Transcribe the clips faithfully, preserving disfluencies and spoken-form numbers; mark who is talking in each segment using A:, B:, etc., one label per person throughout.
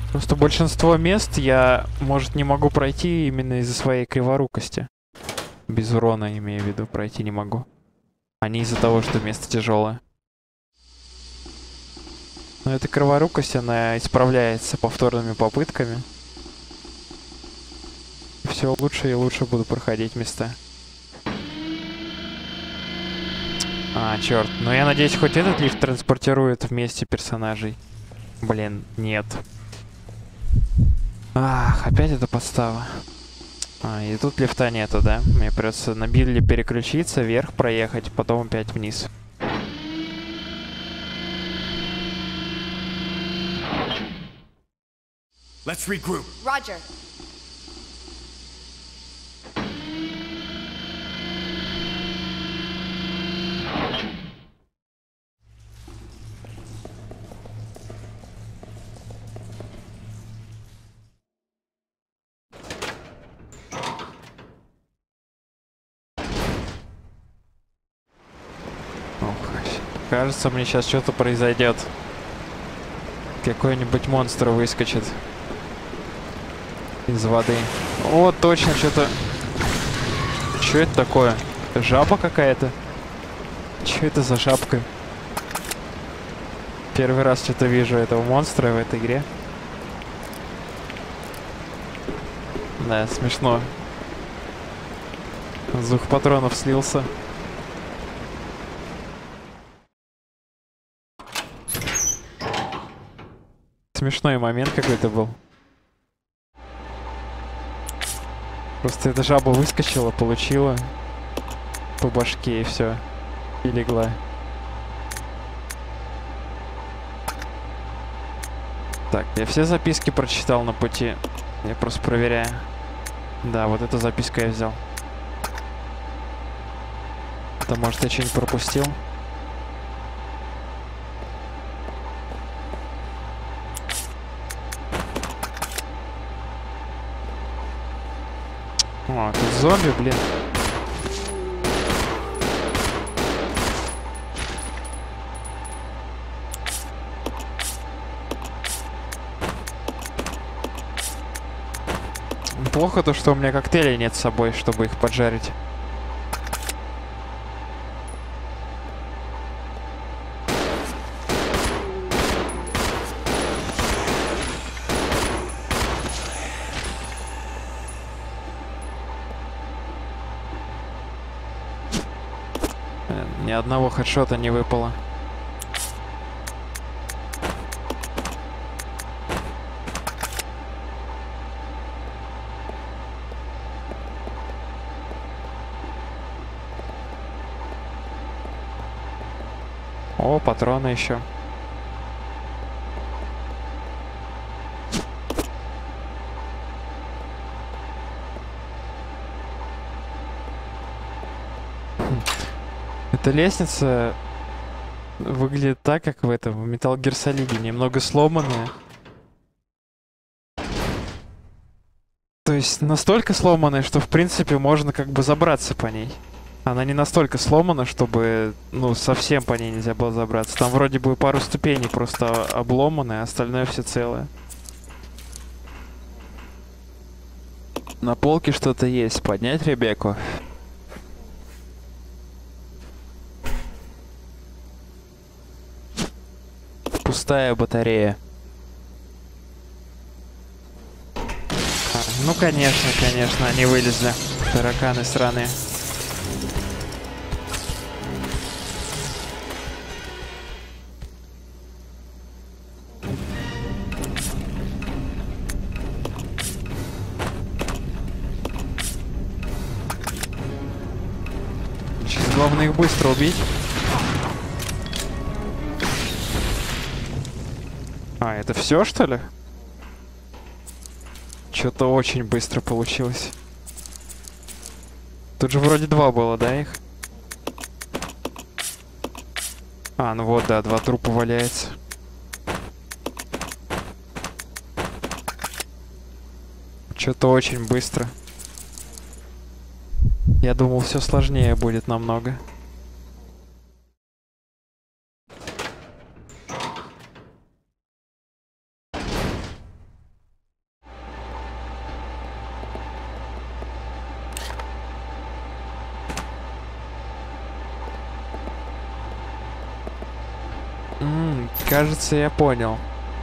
A: Просто большинство мест я, может, не могу пройти именно из-за своей криворукости. Без урона, имею в виду, пройти не могу. А не из-за того, что место тяжелое. Но эта криворукость, она исправляется повторными попытками. Все лучше и лучше буду проходить места. А, черт. Ну я надеюсь, хоть этот лифт транспортирует вместе персонажей. Блин, нет. Ах, опять эта подстава. А, и тут лифта нету, да? Мне придется на билли переключиться, вверх проехать, потом опять вниз.
B: Let's regroup.
C: Roger.
A: Ох, кажется, мне сейчас что-то произойдет. Какой-нибудь монстр выскочит из воды. О, точно, что-то... Что это такое? Жаба какая-то? Что это за жабка? Первый раз что-то вижу этого монстра в этой игре. Да, смешно. С двух патронов слился. Смешной момент какой-то был. Просто эта жаба выскочила, получила по башке и все. И легла. Так, я все записки прочитал на пути. Я просто проверяю. Да, вот эту записку я взял. Это, может, я что-нибудь пропустил? О, тут зомби, блин. Плохо то, что у меня коктейлей нет с собой, чтобы их поджарить. Ни одного хедшота не выпало. О, патроны еще. Эта лестница выглядит так, как в этом, в Metal Gear Solid, немного сломанная. То есть настолько сломанная, что в принципе можно как бы забраться по ней. Она не настолько сломана, чтобы, ну, совсем по ней нельзя было забраться. Там вроде бы пару ступеней просто обломаны, а остальное все целое. На полке что-то есть. Поднять Ребекку? Пустая батарея. А, ну, конечно, конечно, они вылезли. Тараканы сраные. Сейчас главное их быстро убить. А, это все, что ли? Что-то очень быстро получилось. Тут же вроде два было, да, их? А, ну вот, да, два трупа валяется. Что-то очень быстро. Я думал, все сложнее будет намного. М, кажется, я понял.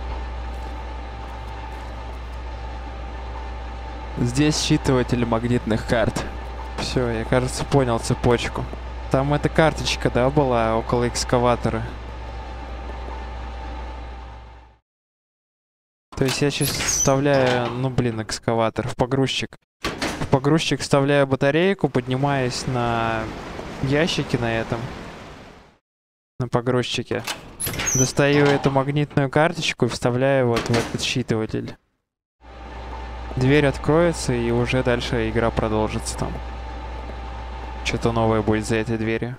B: Здесь считыватель магнитных карт.
A: Все, я, кажется, понял цепочку. Там эта карточка, да, была около экскаватора. То есть я сейчас вставляю, ну блин, экскаватор в погрузчик. В погрузчик вставляю батарейку, поднимаюсь на ящике на этом. На погрузчике. Достаю эту магнитную карточку и вставляю вот в этот считыватель. Дверь откроется, и уже дальше игра продолжится там. Что-то новое будет за этой дверью.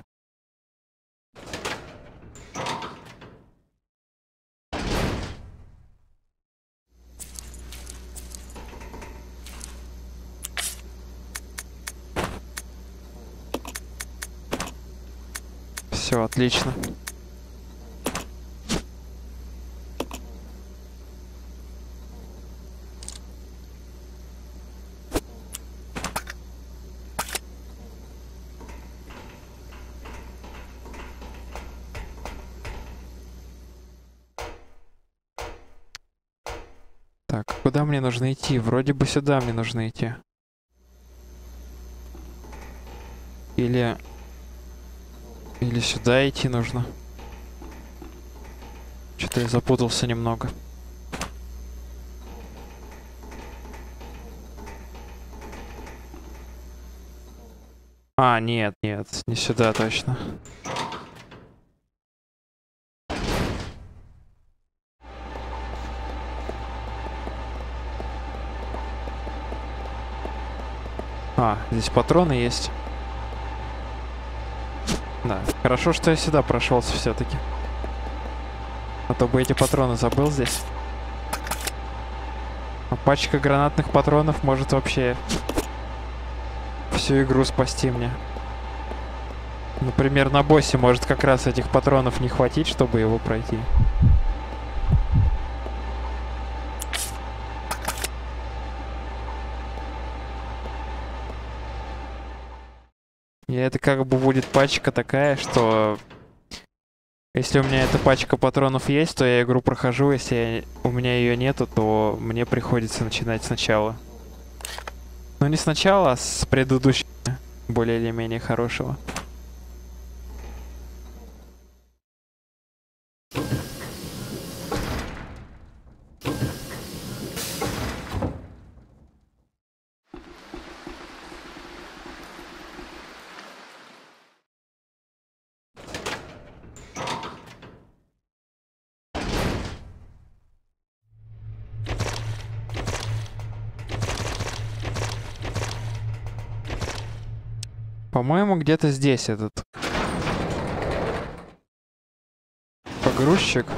A: Все, отлично. Так, куда мне нужно идти? Вроде бы сюда мне нужно идти. Или... Или сюда идти нужно. Что-то я запутался немного. А, нет, нет, не сюда точно. А, здесь патроны есть. Да, хорошо, что я сюда прошелся все-таки. А то бы эти патроны забыл здесь. А пачка гранатных патронов может вообще всю игру спасти мне. Например, на боссе может как раз этих патронов не хватить, чтобы его пройти. И это как бы будет пачка такая, что... Если у меня эта пачка патронов есть, то я игру прохожу. Если у меня ее нету, то мне приходится начинать сначала. Ну не сначала, а с предыдущего, более или менее хорошего. По-моему, где-то здесь этот погрузчик.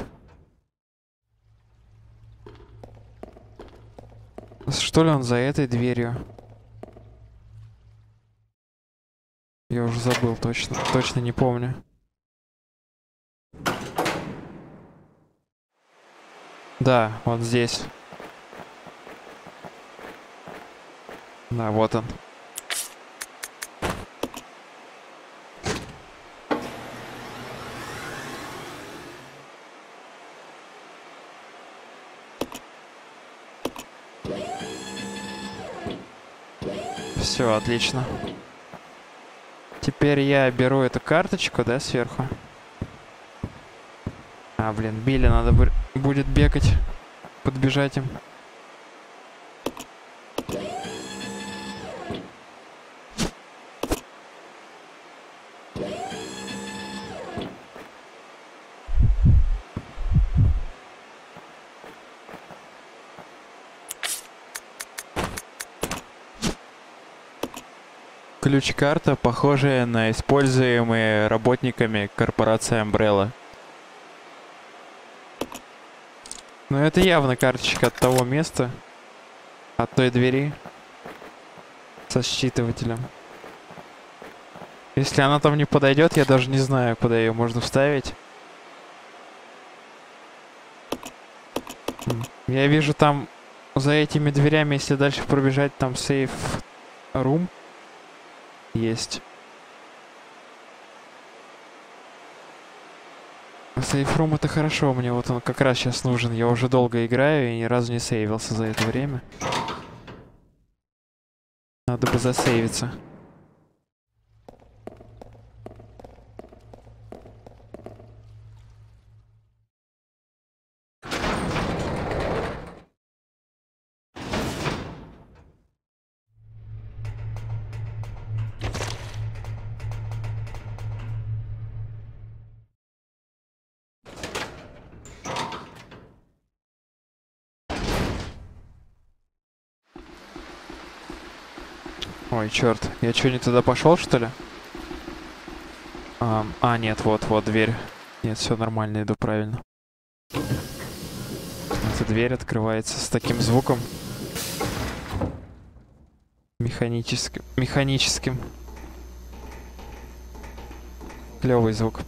A: Что ли он за этой дверью? Я уже забыл точно. Точно не помню. Да, он здесь. Да, вот он. Все, отлично. Теперь я беру эту карточку, да, сверху. А, блин, Билли надо бу- будет бегать, подбежать им. Ключ-карта, похожая на используемые работниками корпорации Umbrella. Но это явно карточка от того места, от той двери со считывателем. Если она там не подойдет, я даже не знаю, куда ее можно вставить. Я вижу там за этими дверями, если дальше пробежать, там сейф рум есть. Сейфрум это хорошо, мне вот он как раз сейчас нужен. Я уже долго играю и ни разу не сейвился за это время. Надо бы засейвиться. Ой, черт, я что, не туда пошел, что ли? А, а, нет, вот, вот дверь. Нет, все нормально, иду правильно. Эта дверь открывается с таким звуком. Механическим. Механическим. Клевый звук.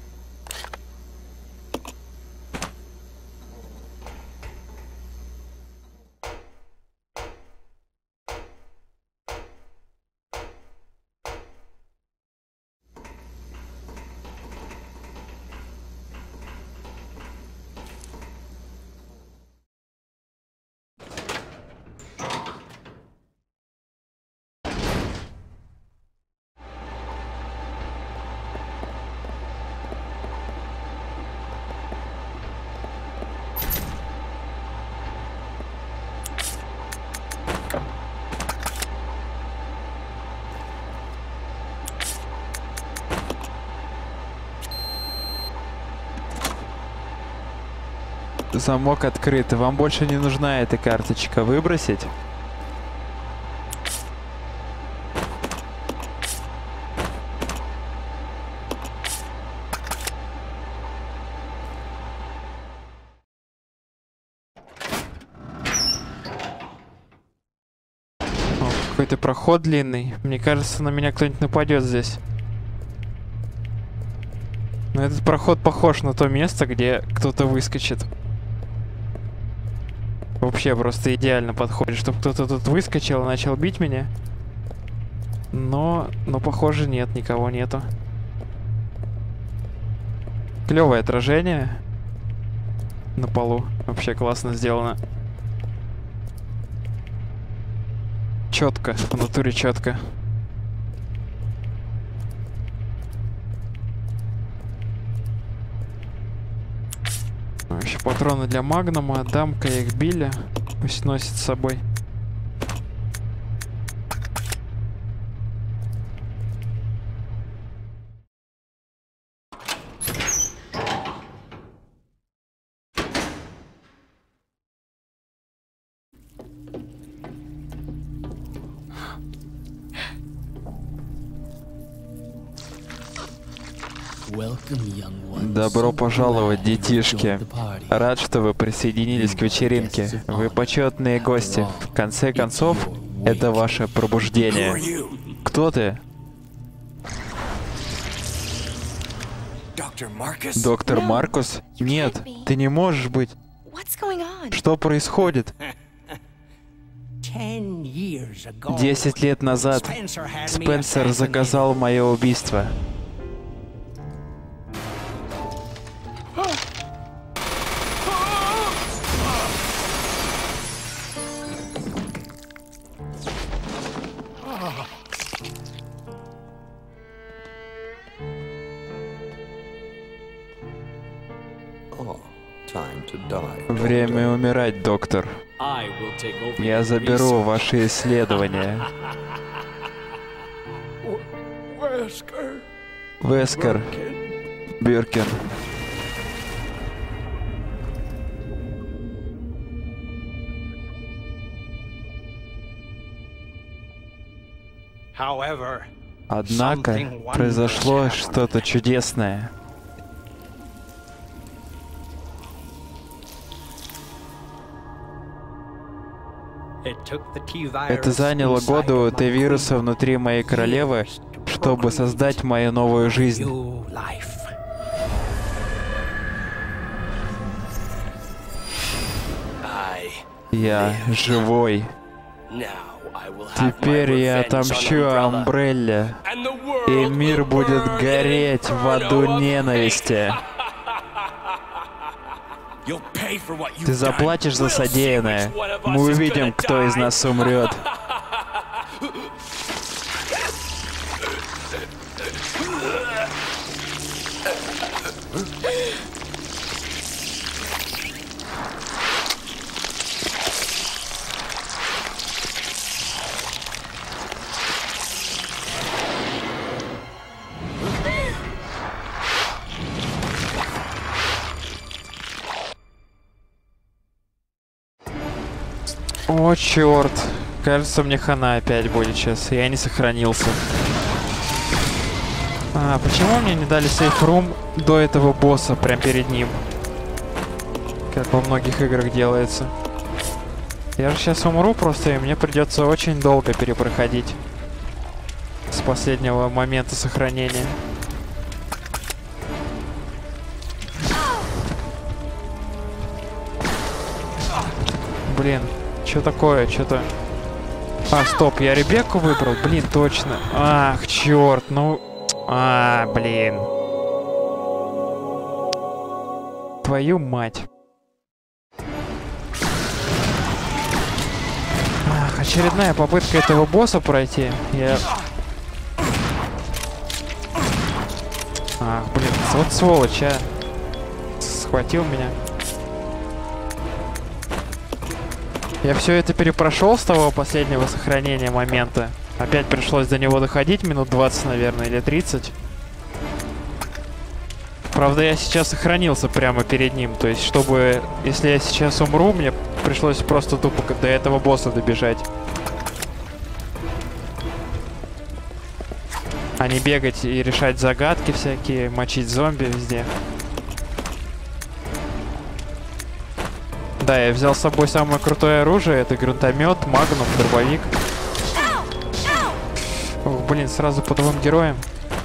A: Замок открыт. Вам больше не нужна эта карточка. Выбросить? О, какой-то проход длинный. Мне кажется, на меня кто-нибудь нападет здесь. Но этот проход похож на то место, где кто-то выскочит. Вообще просто идеально подходит, чтобы кто-то тут выскочил и начал бить меня. Но, но похоже, нет, никого нету. Клевое отражение на полу. Вообще классно сделано. Четко, в натуре четко. Еще патроны для магнума. Дам-ка я их Билли. Пусть носит с собой. Добро пожаловать, детишки. Рад, что вы присоединились к вечеринке. Вы почетные гости. В конце концов, это ваше пробуждение. Кто ты? Доктор Маркус? Нет, ты не можешь быть. Что происходит? Десять лет назад Спенсер заказал мое убийство. Время умирать, доктор. Я заберу ваши исследования. Вескер. Биркин. Однако произошло что-то чудесное. Это заняло годы у Т-вируса внутри моей королевы, чтобы создать мою новую жизнь. Я живой. Теперь я отомщу Амбрелле, и мир будет гореть в аду ненависти.
B: Ты заплатишь за содеянное. Мы увидим, кто из нас умрет.
A: О, черт. Кажется, мне хана опять будет сейчас. Я не сохранился. А, почему мне не дали сейф-рум до этого босса, прям перед ним? Как во многих играх делается. Я же сейчас умру просто, и мне придется очень долго перепроходить. С последнего момента сохранения. Блин. Что такое? Что-то... А, стоп, я Ребекку выбрал? Блин, точно. Ах, черт, ну... А, блин. Твою мать. Ах, очередная попытка этого босса пройти. Я... Ах, блин, вот сволочь, а. Схватил меня. Я все это перепрошел с того последнего сохранения момента. Опять пришлось до него доходить минут двадцать, наверное, или тридцать. Правда, я сейчас сохранился прямо перед ним. То есть, чтобы... Если я сейчас умру, мне пришлось просто тупо до этого босса добежать. А не бегать и решать загадки всякие, мочить зомби везде. Да, я взял с собой самое крутое оружие. Это гранатомет, магнум, дробовик. Ох, блин, сразу по двум героям.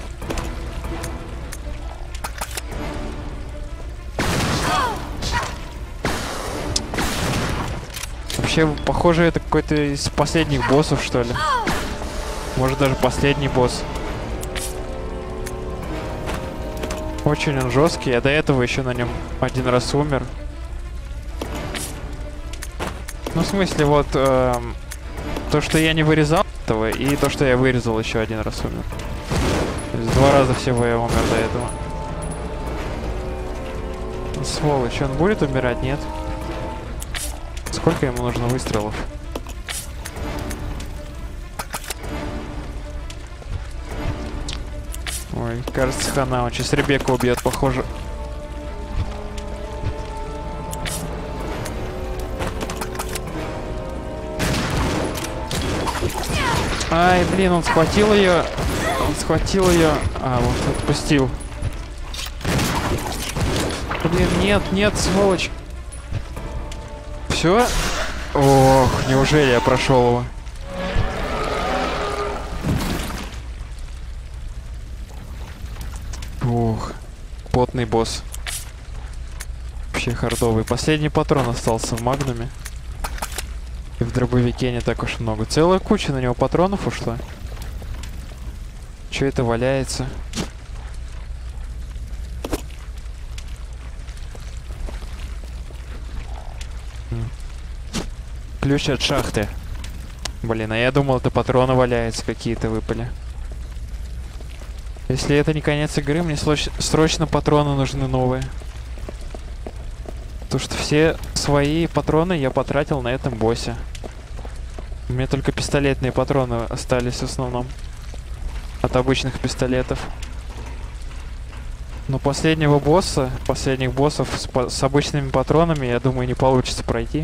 A: Вообще, похоже, это какой-то из последних боссов, что ли. Может, даже последний босс. Очень он жесткий. Я до этого еще на нем один раз умер. Ну, в смысле, вот э, то, что я не вырезал этого, и то, что я вырезал, еще один раз умер. То есть два раза всего я умер до этого. Сволочь, он будет умирать? Нет. Сколько ему нужно выстрелов? Ой, кажется, хана. Он сейчас Ребекку убьет, похоже. Ай, блин, он схватил ее. Он схватил ее. А, вот отпустил. Блин, нет, нет, сволочь. Все? Ох, неужели я прошел его? Ух, потный босс. Вообще хардовый. Последний патрон остался в магнуме. И в дробовике не так уж много. Целая куча на него патронов ушла. Че это валяется? Ключ от шахты. Блин, а я думал, это патроны валяются какие-то, выпали. Если это не конец игры, мне срочно патроны нужны новые. Потому что все свои патроны я потратил на этом боссе. У меня только пистолетные патроны остались в основном. От обычных пистолетов. Но последнего босса, последних боссов с, по с обычными патронами, я думаю, не получится пройти.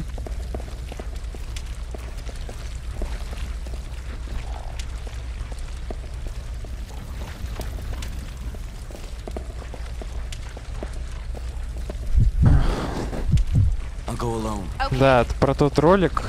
A: Okay. Да, про тот ролик.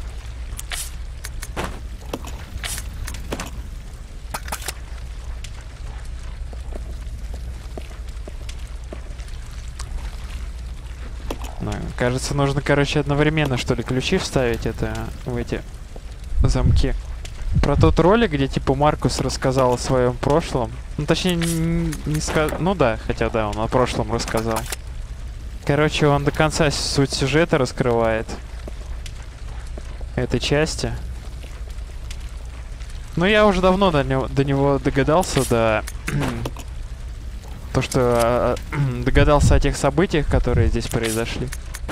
A: Ну, кажется, нужно, короче, одновременно, что ли, ключи вставить это в эти замки. Про тот ролик, где, типа, Маркус рассказал о своем прошлом. Ну, точнее, не, не сказал. Ну да, хотя да, он о прошлом рассказал. Короче, он до конца суть сюжета раскрывает этой части. Ну, я уже давно до него, до него догадался, да. То, что э, догадался о тех событиях, которые здесь произошли.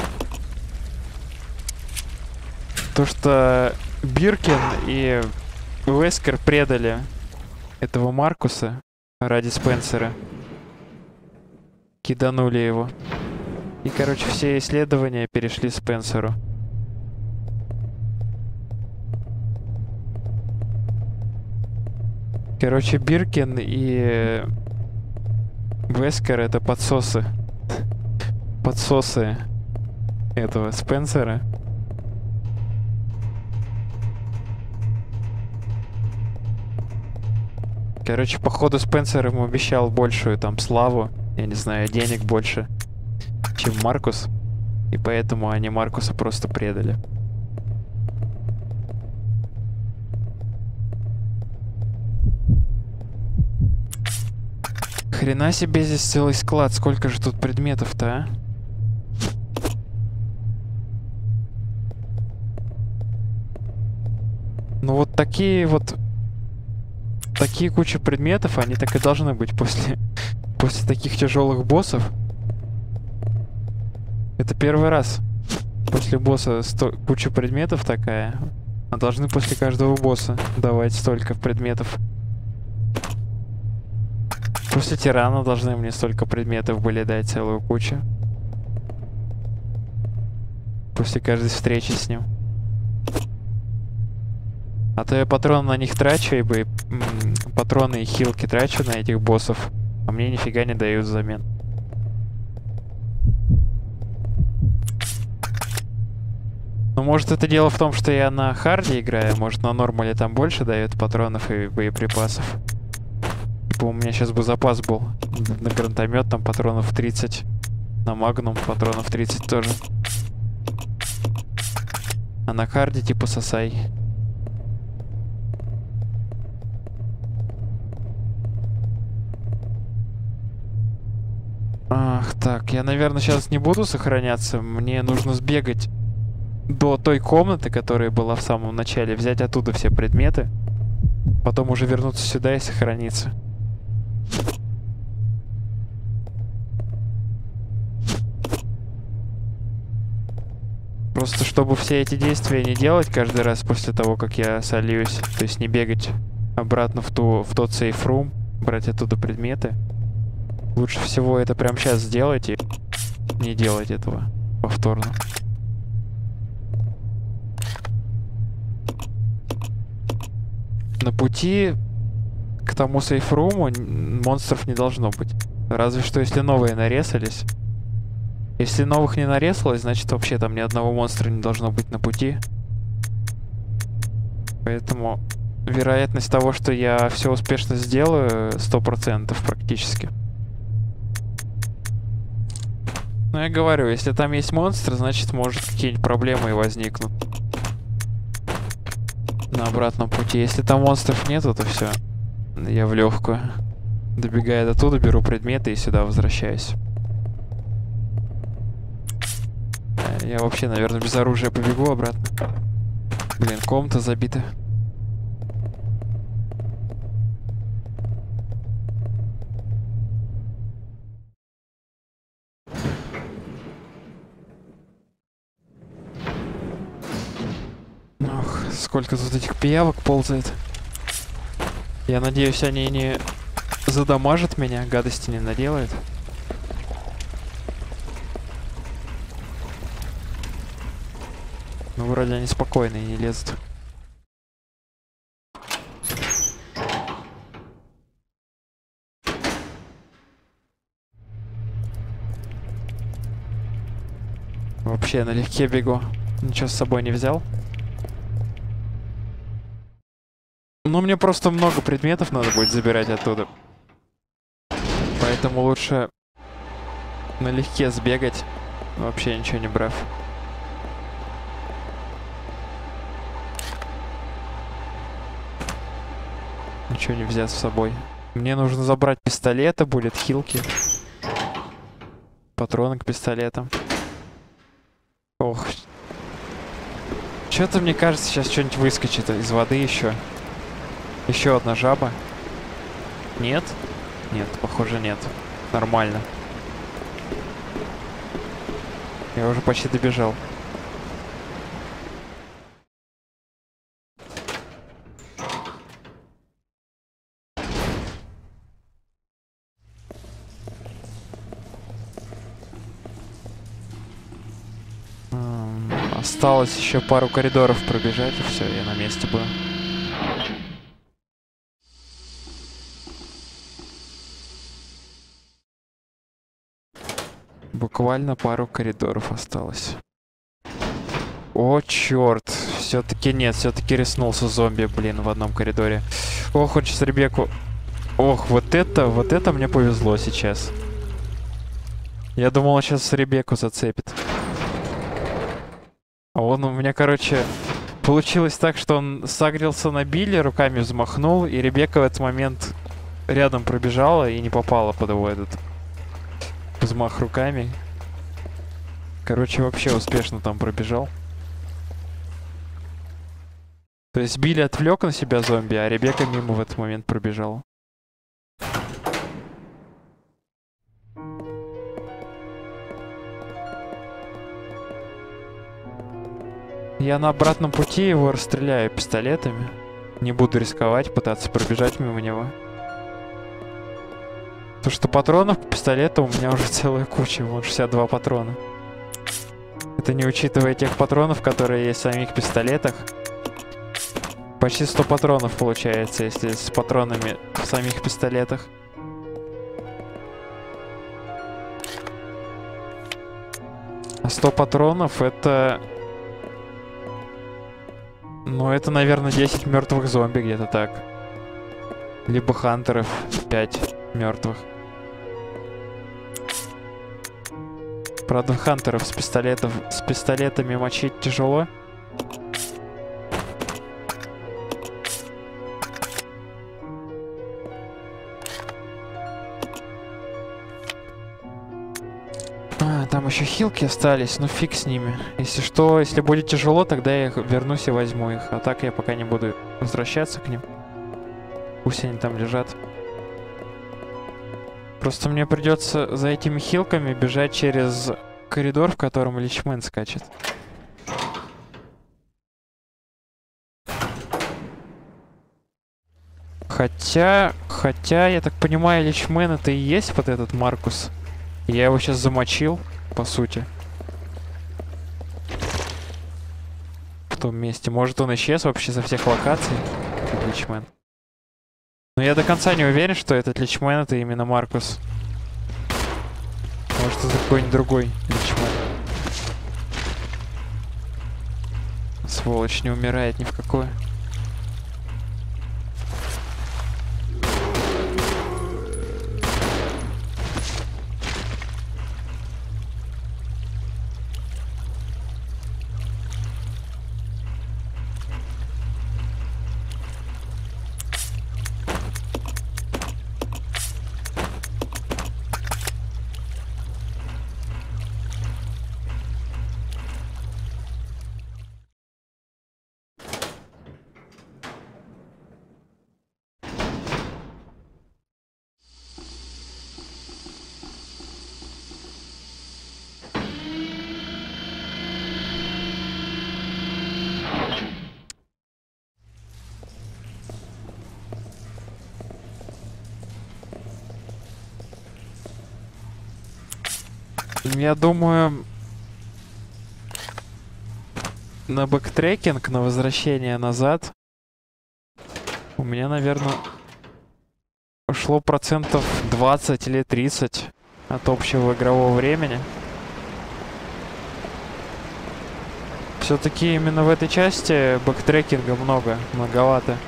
A: То, что Биркин и Вескер предали этого Маркуса ради Спенсера. Киданули его. И, короче, все исследования перешли Спенсеру. Короче, Биркин и Вескер — это подсосы. Подсосы этого Спенсера. Короче, походу Спенсер ему обещал большую там славу, я не знаю, денег больше, чем Маркус. И поэтому они Маркуса просто предали. Хрена себе, здесь целый склад. Сколько же тут предметов-то, а? Ну вот такие вот... Такие куча предметов, они так и должны быть после... После таких тяжелых боссов. Это первый раз. После босса сто... куча предметов такая. А должны после каждого босса давать столько предметов. После тирана должны мне столько предметов были дать, целую кучу. После каждой встречи с ним. А то я патроны на них трачу, и бы патроны и хилки трачу на этих боссов, а мне нифига не дают взамен. Ну, может, это дело в том, что я на харде играю, может, на нормале там больше дает патронов и боеприпасов. Типа у меня сейчас бы запас был. На гранатомет там патронов тридцать. На магнум патронов тридцать тоже. А на харде типа сосай. Ах, так, я, наверное, сейчас не буду сохраняться. Мне нужно сбегать до той комнаты, которая была в самом начале, взять оттуда все предметы, потом уже вернуться сюда и сохраниться. Просто чтобы все эти действия не делать каждый раз после того, как я сольюсь, то есть не бегать обратно в, ту, в тот сейф-рум, брать оттуда предметы. Лучше всего это прямо сейчас сделать и не делать этого повторно. На пути к тому сейфруму монстров не должно быть. Разве что если новые нарезались. Если новых не нарезалось, значит вообще там ни одного монстра не должно быть на пути. Поэтому вероятность того, что я все успешно сделаю, сто процентов практически. Ну, я говорю, если там есть монстр, значит, может, какие-нибудь проблемы и возникнут на обратном пути. Если там монстров нету, то все. Я в легкую. Добегая до туда, беру предметы и сюда возвращаюсь. Я вообще, наверное, без оружия побегу обратно. Блин, комната забита. Ох, сколько тут этих пиявок ползает. Я надеюсь, они не задамажат меня, гадости не наделают. Ну, вроде они спокойные, не лезут. Вообще налегке бегу. Ничего с собой не взял. Ну, мне просто много предметов надо будет забирать оттуда. Поэтому лучше налегке сбегать, вообще ничего не брав. Ничего не взять с собой. Мне нужно забрать пистолеты, буллет хилки. патроны к пистолетам. Ох. Что-то, мне кажется, сейчас что-нибудь выскочит из воды еще. Еще одна жаба. Нет? Нет, похоже, нет. Нормально. Я уже почти добежал. М, Осталось еще пару коридоров пробежать, и все, я на месте буду. Буквально пару коридоров осталось. О, черт. Все-таки нет, все-таки риснулся зомби, блин, в одном коридоре. Ох, он сейчас Ребекку... Ох, вот это, вот это мне повезло сейчас. Я думал, он сейчас Ребекку зацепит. А он у меня, короче, получилось так, что он согрелся на Билли, руками взмахнул, и Ребекка в этот момент рядом пробежала и не попала под его этот взмах руками. Короче, вообще успешно там пробежал. То есть Билли отвлек на себя зомби, а Ребекка мимо в этот момент пробежала. Я на обратном пути его расстреляю пистолетами. Не буду рисковать, пытаться пробежать мимо него. Потому что патронов к пистолету у меня уже целая куча. Вон шестьдесят два патрона. Это не учитывая тех патронов, которые есть в самих пистолетах. Почти сто патронов получается, если с патронами в самих пистолетах. А сто патронов это... Ну, это, наверное, десять мертвых зомби где-то так. Либо хантеров пять мертвых. Правда, хантеров с пистолетов, с пистолетами мочить тяжело. А, там еще хилки остались, ну фиг с ними. Если что, если будет тяжело, тогда я их вернусь и возьму их. А так я пока не буду возвращаться к ним. Пусть они там лежат. Просто мне придется за этими хилками бежать через коридор, в котором личмен скачет. Хотя, хотя, я так понимаю, личмен это и есть вот этот Маркус. Я его сейчас замочил, по сути. В том месте. Может, он исчез вообще со всех локаций, этот личмен. Но я до конца не уверен, что этот личмен это именно Маркус. Может, это какой-нибудь другой личмен. Сволочь не умирает ни в какое. Я думаю, на бэктрекинг, на возвращение назад у меня, наверное, ушло процентов двадцать или тридцать от общего игрового времени. Все-таки именно в этой части бэктрекинга много, многовато.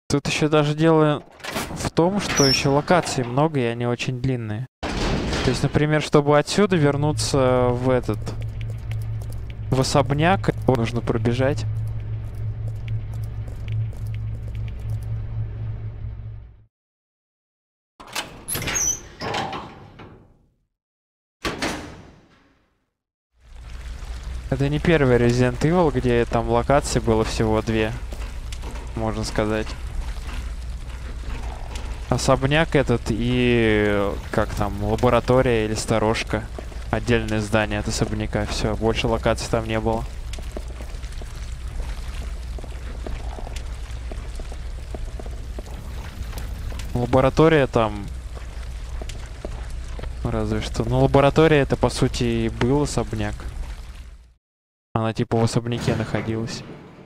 A: Тут еще даже дело в том, что еще локаций много, и они очень длинные. То есть, например, чтобы отсюда вернуться в этот... в особняк, нужно пробежать. Это не первый Resident Evil, где там локаций было всего две, можно сказать. Особняк этот и, как там, лаборатория или сторожка. Отдельное здание от особняка. Все, больше локаций там не было. Лаборатория там... Разве что. Ну, лаборатория это, по сути, и был особняк. Она типа в особняке находилась.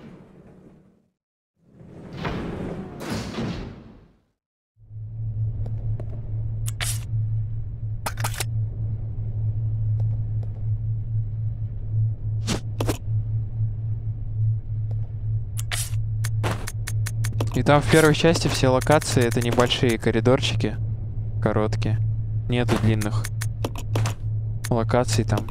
A: И там в первой части все локации это небольшие коридорчики, короткие. Нету длинных локаций там.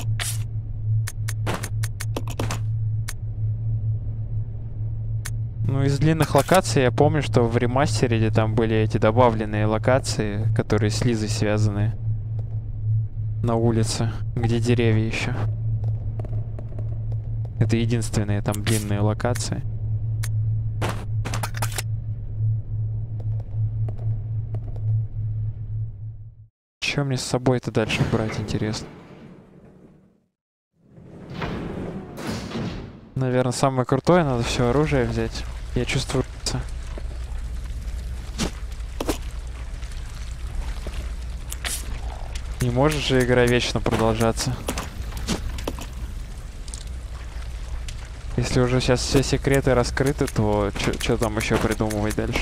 A: Ну, из длинных локаций я помню, что в ремастере там были эти добавленные локации, которые с Лизой связаны. На улице, где деревья еще. Это единственные там длинные локации. Что мне с собой-то дальше брать, интересно? Наверное, самое крутое, надо все оружие взять. Я чувствую... Не может же игра вечно продолжаться. Если уже сейчас все секреты раскрыты, то что там еще придумывать дальше?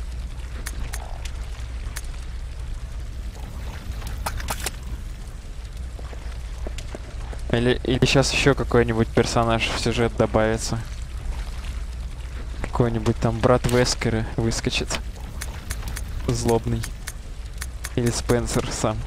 A: Или, или сейчас еще какой-нибудь персонаж в сюжет добавится. Какой-нибудь там брат Вескера выскочит. Злобный. Или Спенсер сам.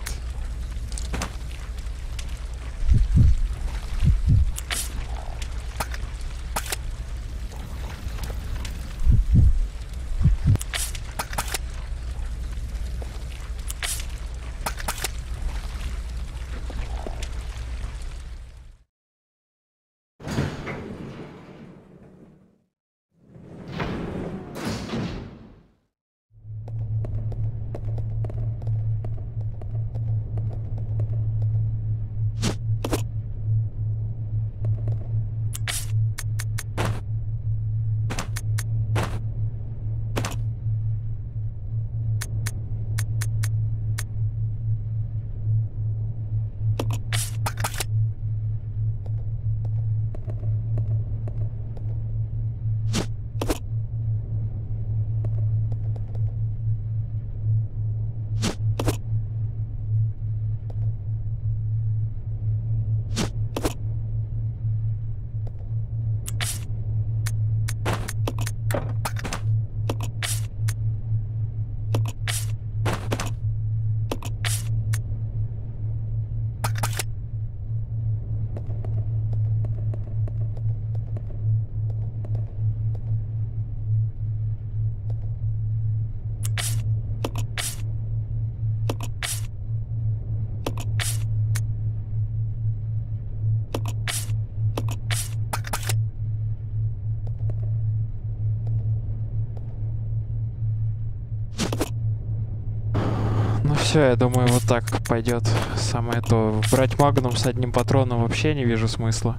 A: Все, я думаю, вот так пойдет. Самое то. Брать магнум с одним патроном вообще не вижу смысла.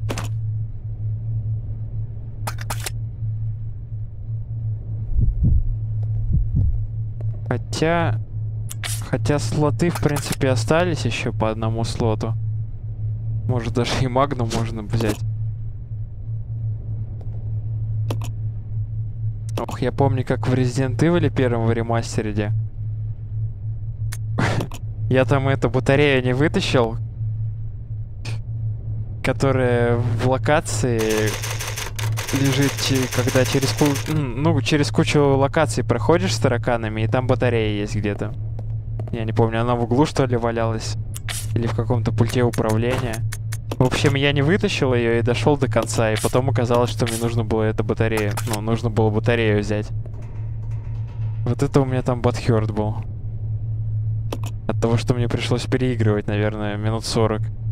A: Хотя... Хотя слоты, в принципе, остались еще по одному слоту. Может, даже и магнум можно взять. Ох, я помню, как в Resident Evil первом в ремастере. Я там эту батарею не вытащил, которая в локации лежит, че- когда через, ку... м, ну, через кучу локаций проходишь с тараканами, и там батарея есть где-то. Я не помню, она в углу, что ли, валялась? Или в каком-то пульте управления. В общем, я не вытащил ее и дошел до конца, и потом оказалось, что мне нужно было эту батарею. Ну, нужно было батарею взять. Вот это у меня там бадхёрт был. От того, что мне пришлось переигрывать, наверное, минут сорок.